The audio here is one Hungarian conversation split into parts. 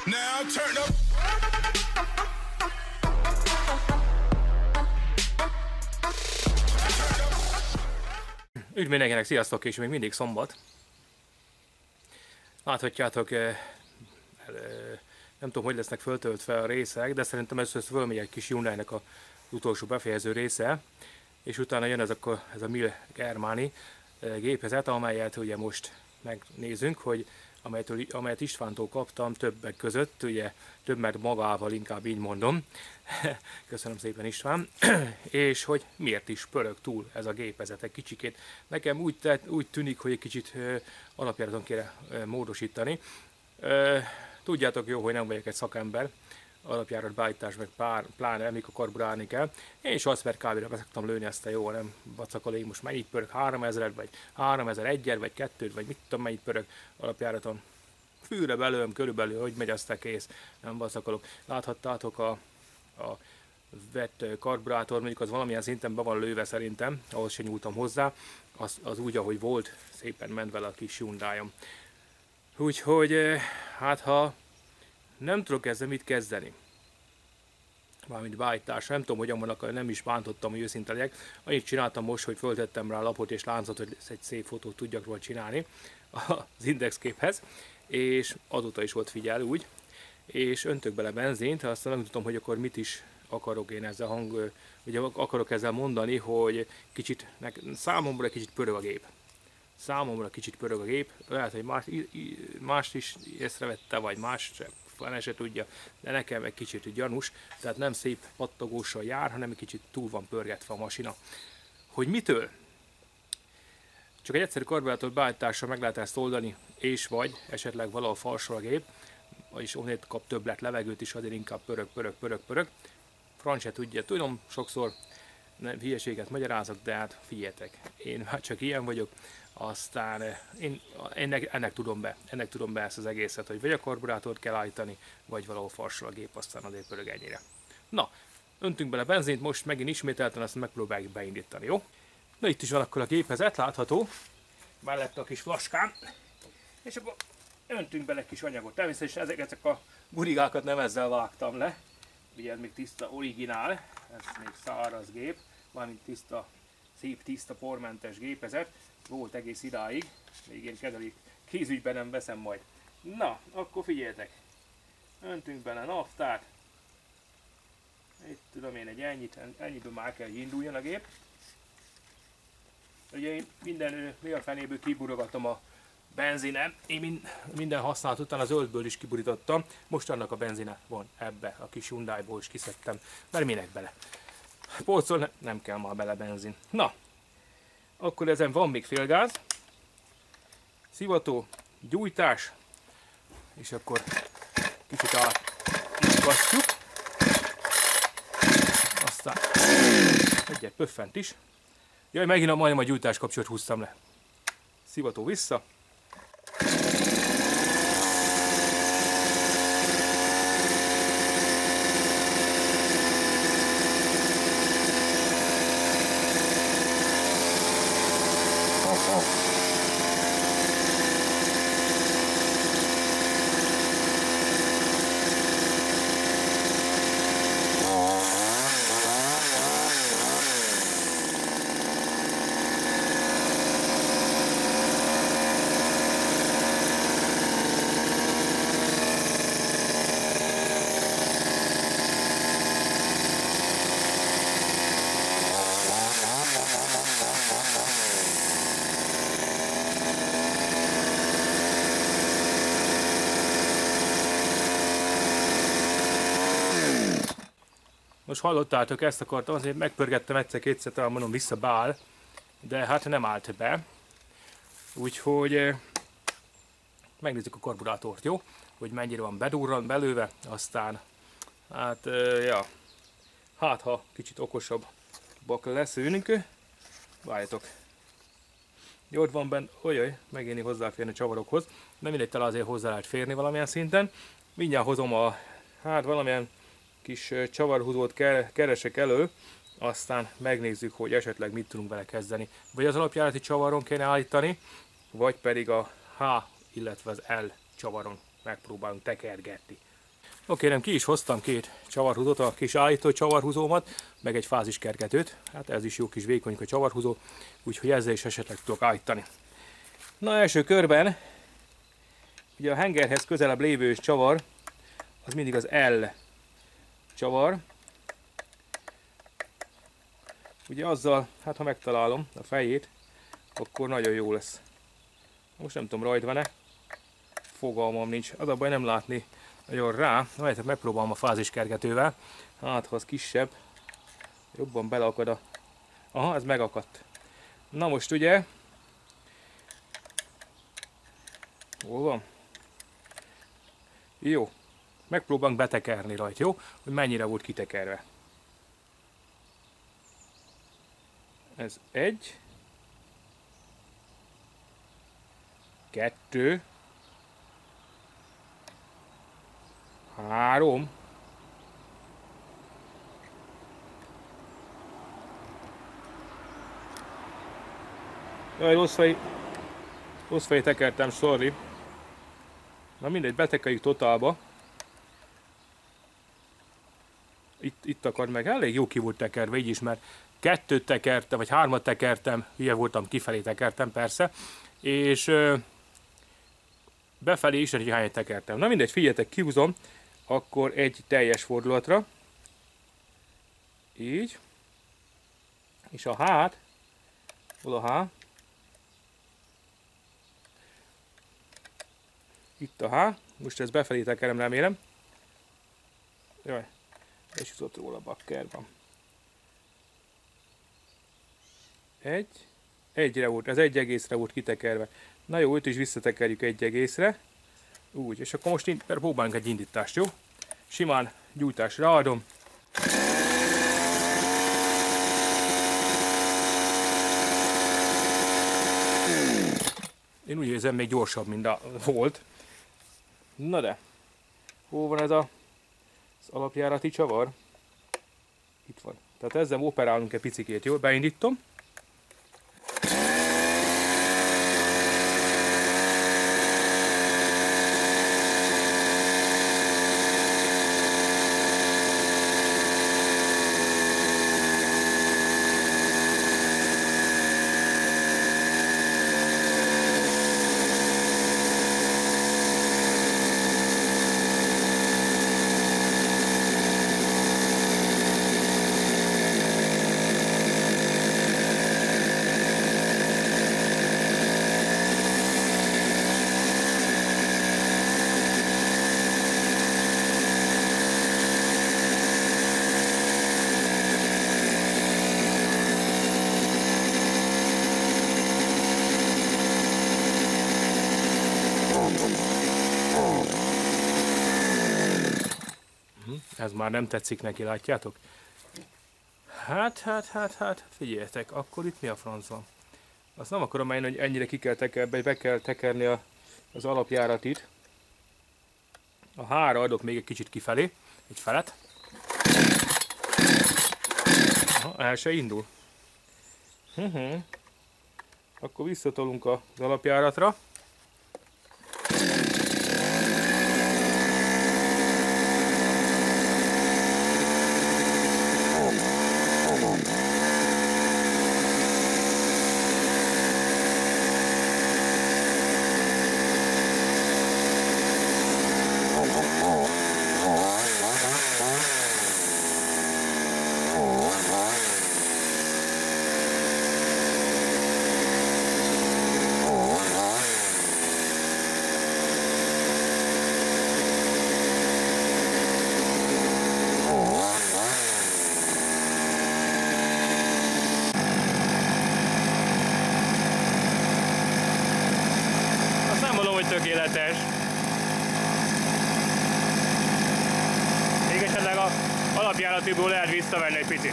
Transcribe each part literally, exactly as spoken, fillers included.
Now turn up. Üdv mindenkinek, sziasztok, és még mindig szombat. Láthatjátok, eh, eh, nem tudom, hogy lesznek föltöltve a részek, de szerintem először fölmegy egy kis Hyundai-nek az utolsó befejező része, és utána jön ez a, ez a Mil Germani eh, gépezet, amelyet ugye most megnézünk, hogy amelyetől, amelyet Istvántól kaptam többek között, ugye több, mert magával, inkább így mondom. Köszönöm szépen, István. És hogy miért is pörög túl ez a gépezet egy kicsikét. Nekem úgy, tett, úgy tűnik, hogy egy kicsit uh, alapjáraton kéne uh, módosítani. Uh, tudjátok jó, hogy nem vagyok egy szakember, alapjárat beállítás, meg pár, pláne mikor karburálni kell. Én is azt, mert kávéra be szoktam lőni, ezt a jó, nem vacakolé, most mennyit pörög, háromezer, vagy háromezer-egyet, vagy kettőt, vagy mit tudom, mennyit pörög alapjáraton. Fűre belőlem körülbelül, hogy megy, aztán kész, nem vacakolok. Láthattátok a, a vett karburátor, mondjuk az valamilyen szinten be van lőve szerintem, ahhoz se nyúltam hozzá, az, az úgy, ahogy volt, szépen ment vele a kis Hyundai-om. Úgyhogy, hát ha nem tudok ezzel mit kezdeni, mármint beállításra, nem tudom, hogyan vannak, nem is bántottam, hogy őszinte legyek. Annyit csináltam most, hogy föltettem rá lapot és láncot, hogy egy szép fotót tudjak róla csinálni az indexképhez, és azóta is volt figyel úgy, és öntök bele benzint, aztán nem tudom, hogy akkor mit is akarok én ezzel hang, ugye akarok ezzel mondani, hogy kicsit, számomra egy kicsit pörög a gép. Számomra kicsit pörög a gép, lehet, hogy más, mást is észrevette, vagy más fene se tudja, de nekem egy kicsit gyanús, tehát nem szép pattogóssal jár, hanem egy kicsit túl van pörgetve a masina. Hogy mitől? Csak egy egyszerű karburátor beállítással meg lehet ezt oldani, és vagy esetleg valahol falsol a gép, vagyis onnét kap többlet levegőt is, azért inkább pörög, pörög, pörög, pörög. Franc se tudja, tudom, sokszor nem, hülyeséget magyarázok, de hát figyeljetek, én már csak ilyen vagyok, aztán én ennek, ennek tudom be, ennek tudom be ezt az egészet, hogy vagy a karburátort kell állítani, vagy valahol farsol a gép, aztán azért pörög ennyire. Na, öntünk bele benzint, most megint ismételten ezt megpróbáljuk beindítani, jó? Na, itt is van akkor a gépezet, látható, mellett a kis flaskám, és akkor öntünk bele egy kis anyagot. Természetesen ezek, ezek a burigákat nem ezzel vágtam le, ugye ez még tiszta originál, ez még száraz gép, valamint tiszta, szép tiszta pormentes gépezet, volt egész idáig, még én kedeli kézügyben nem veszem majd. Na, akkor figyeljetek, öntünk bele naftát, itt tudom én egy ennyit, ennyiből már kell, hogy induljon a gép. Ugye én minden, mi a fenéből kiburogatom a benzine, én minden használat után az zöldből is kiburítottam, most annak a benzine van ebbe, a kis Hyundai-ból is kiszedtem, mert minek bele. Polcol nem kell már bele benzin. Na, akkor ezen van még félgáz, szivató, gyújtás, és akkor kicsit átmozgatjuk, aztán egyet pöffent is. Jaj, megint a majdnem a gyújtás kapcsolat húztam le. Szivató vissza. Most hallottátok, ezt akartam, azért megpörgettem egyszer-kétszer, talán mondom vissza beáll, de hát nem állt be. Úgyhogy megnézzük a karburátort, jó? Hogy mennyire van bedurran, belőve, aztán hát, ja, hát ha kicsit okosabbak leszünk, várjatok. Jó, ott van benne, olyaj, megint hozzáférni a csavarokhoz, nem mindegy, talán azért hozzá lehet férni valamilyen szinten. Mindjárt hozom a, hát valamilyen kis csavarhúzót keresek elő, aztán megnézzük, hogy esetleg mit tudunk vele kezdeni. Vagy az alapjárati csavaron kéne állítani, vagy pedig a H, illetve az L csavaron megpróbálunk tekergetni. Oké, nem ki is hoztam két csavarhúzót, a kis állító csavarhúzómat, meg egy fáziskergetőt. Hát ez is jó kis vékony a csavarhúzó, úgyhogy ezzel is esetleg tudok állítani. Na, első körben ugye a hengerhez közelebb lévő csavar, az mindig az L csavar. Ugye azzal, hát ha megtalálom a fejét, akkor nagyon jó lesz. Most nem tudom, rajta van-e? Fogalmam nincs. Az a baj, nem látni nagyon rá. Majd megpróbálom a fáziskergetővel. Hát, ha az kisebb, jobban beleakad a... Aha, ez megakadt. Na most ugye... Hol van? Jó. Megpróbálunk betekerni rajta, jó? Hogy mennyire volt kitekerve. Ez egy. Kettő. Három. Jaj, rossz fej, rossz fej tekertem, sorry. Na mindegy, betekerjük totálba. Itt, itt akad meg, elég jó ki volt tekerve, így is, mert kettőt tekertem, vagy hármat tekertem, hülye voltam, kifelé tekertem persze, és ö, befelé is, hogy hányat tekertem. Na mindegy, figyeljetek, kihúzom, akkor egy teljes fordulatra. Így. És a hát, hol a há? Itt a há, most ezt befelé tekerem, remélem. Jaj, és jutott róla a bakkerban. Egy, egyre volt, ez egy egészre volt kitekerve. Na jó, őt is visszatekerjük egy egészre. Úgy, és akkor most próbálunk egy indítást, jó? Simán gyújtásra adom. Én úgy érzem, még gyorsabb, mint a volt. Na de, hol van ez a, az alapjárati csavar? Itt van. Tehát ezzel operálunk egy picikét, jó? Beindítom. Ez már nem tetszik neki, látjátok? Hát, hát, hát, hát, figyeljetek, akkor itt mi a franc van? Azt nem akarom én, hogy ennyire ki kell tekerni, be kell tekerni a, az alapjáratit. A hára adok még egy kicsit kifelé, egy felet. Aha, el se indul. Uh-huh. Akkor visszatolunk az alapjáratra. Tökéletes. Még esetleg a alapjáratból lehet visszavenni egy picit.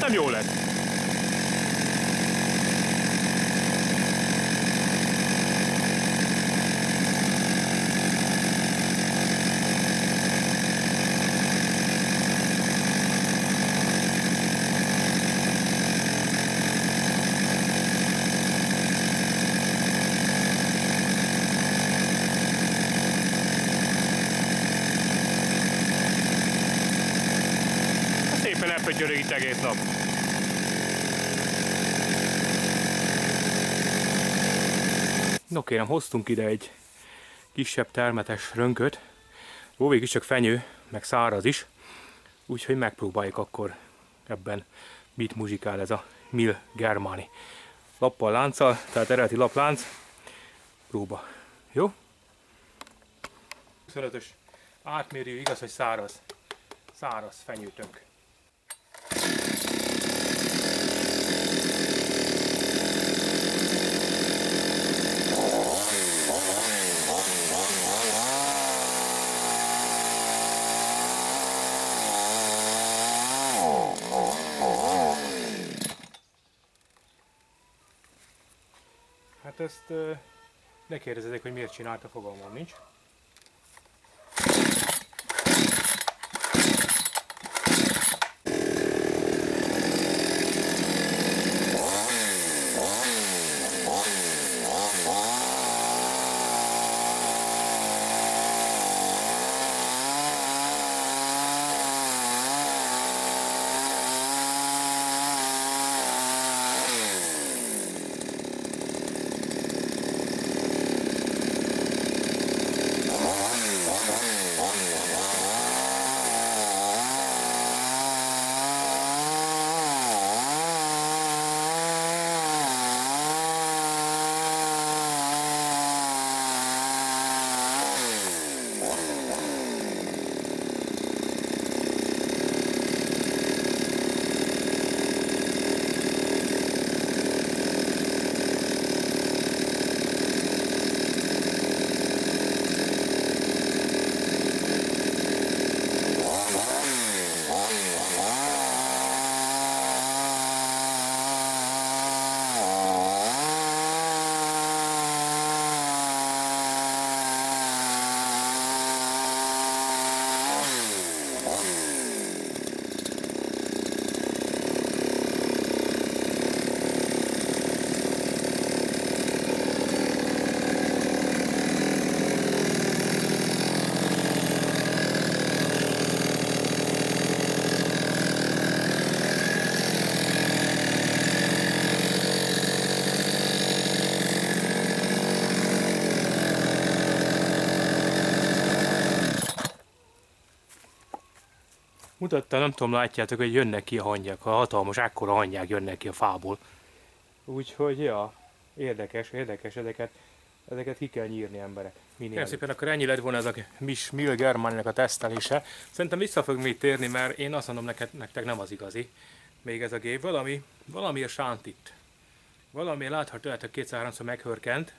Nem jó lett. Szépen elpötyörög itt egész nap. No kérem, hoztunk ide egy kisebb termetes rönköt. Ó, végig csak fenyő, meg száraz is. Úgyhogy megpróbáljuk akkor ebben mit muzsikál ez a Mil Germani. Lappal, lánccal, tehát eredeti laplánc. Próba. Jó? huszonötös átmérő, igaz, hogy száraz. Száraz fenyőtönk. Hát ezt uh, ne kérdezzék, hogy miért csinálta, fogalmam nincs. Mutatta, nem tudom, látjátok, hogy jönnek ki a hangyak, a hatalmas, akkora hangyak jönnek ki a fából. Úgyhogy, ja, érdekes, érdekes, ezeket, ezeket ki kell nyírni, emberek. Kérem szépen, akkor ennyi lett volna ez a Mil Germaninek a tesztelése. Szerintem vissza fog még térni, mert én azt mondom, neked, nektek nem az igazi. Még ez a gép, valami, valami a sánt itt. Valami látható, lehet, hogy kétszer-háromszor meghörkent.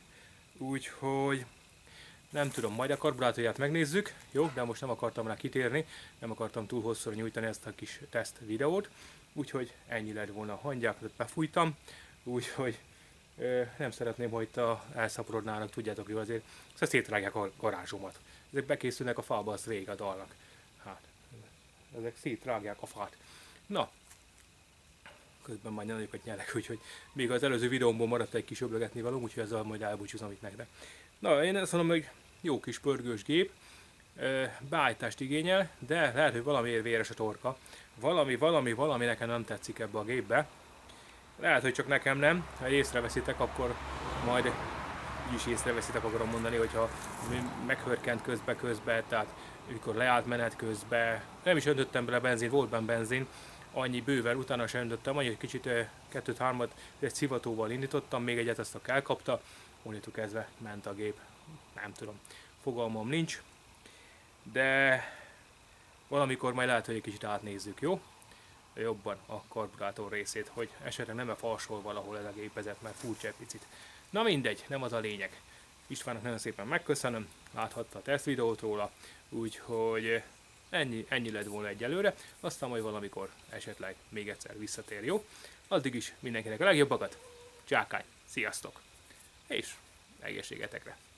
Úgyhogy nem tudom, majd a karburátorját megnézzük, jó, de most nem akartam rá kitérni, nem akartam túl hosszúra nyújtani ezt a kis teszt videót, úgyhogy ennyi lett volna a hangyákat, befújtam, úgyhogy ö, nem szeretném, hogy itt elszaporodnának, tudjátok, hogy azért szóval szétrágják a garázsomat. Ezek bekészülnek a fába, az rég a dalnak. Hát, ezek szétrágják a fát. Na, közben majd nagyokat nyelek, úgyhogy még az előző videómból maradt egy kis öblögetni való, úgyhogy ezzel majd elbúcsúzom itt nektek. Na, én azt mondom, hogy jó kis pörgős gép, beállítást igényel, de lehet, hogy valamiért véres a torka. Valami, valami, valami nekem nem tetszik ebbe a gépbe. Lehet, hogy csak nekem nem. Ha észreveszitek, akkor majd így is észreveszitek, akarom mondani, hogyha meghörkent közbe-közbe, tehát amikor leállt menet közbe, nem is öntöttem bele benzin, volt benne benzin, annyi bővel, utána sem öntöttem, annyi, hogy kicsit kettőt-hármat egy szivatóval indítottam, még egyet azt elkapta, onnantól kezdve ment a gép, nem tudom, fogalmam nincs, de valamikor majd lehet, hogy egy kicsit átnézzük, jó? Jobban a karburátor részét, hogy esetleg nem-e falsol valahol ez a gépezet, mert furcsa egy picit. Na mindegy, nem az a lényeg. Istvánnak nagyon szépen megköszönöm, láthatta a teszt videót róla, úgyhogy ennyi, ennyi lett volna egyelőre, aztán majd valamikor esetleg még egyszer visszatér, jó? Addig is mindenkinek a legjobbakat, csákány, sziasztok! És egészségetekre!